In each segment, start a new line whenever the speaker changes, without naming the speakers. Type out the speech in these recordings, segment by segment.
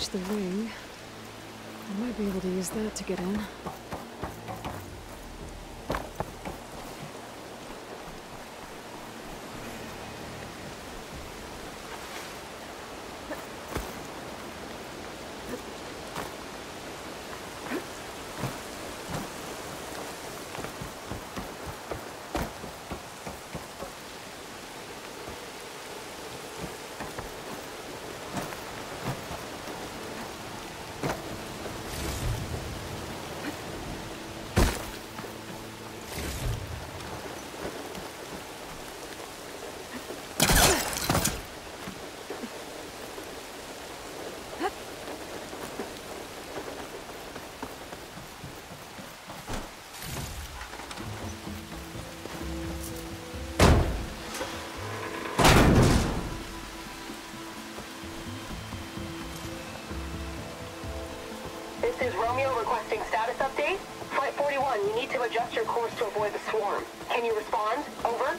the wing. I might be able to use that to get in.
This is Romeo requesting status update. Flight 41, you need to adjust your course to avoid the swarm. Can you respond? Over.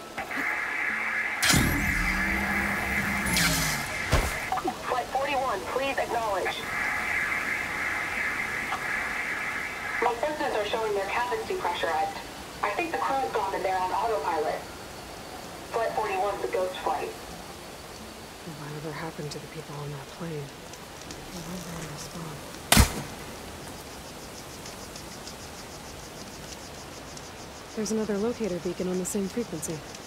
Flight 41, please acknowledge. My sensors are showing their cabins depressurized. I think the crew's gone and they're on autopilot. Flight 41's a ghost flight.
Whatever happened to the people on that plane? Why did they respond? There's another locator beacon on the same frequency.